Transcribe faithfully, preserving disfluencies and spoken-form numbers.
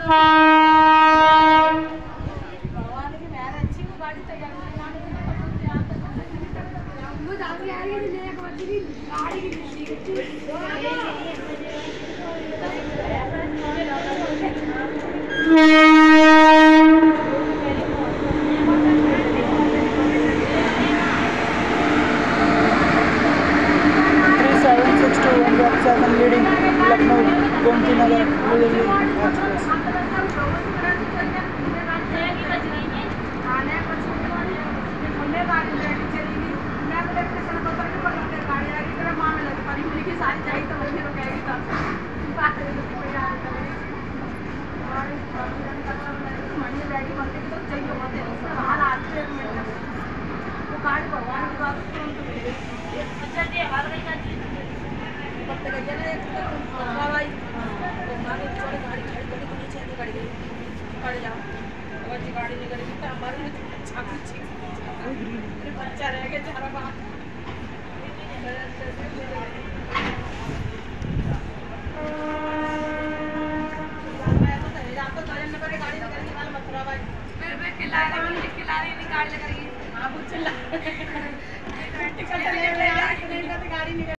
leading Lucknow Gomti Nagar New Delhi Express. गाड़ी निकल गई तो हमारे बच्चा रह गया चारों बाहर गाड़ी